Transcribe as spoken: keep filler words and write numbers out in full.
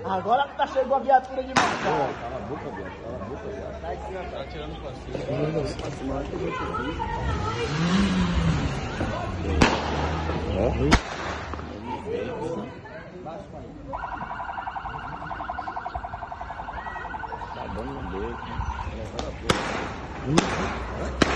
Agora que tá chegando a viatura de mercado. Cala a boca, Bate. Cala a boca, Bate. Tá aqui, ó. Tá tirando pra cima. Pra cima, lá que eu vou te Tá dando um beijo.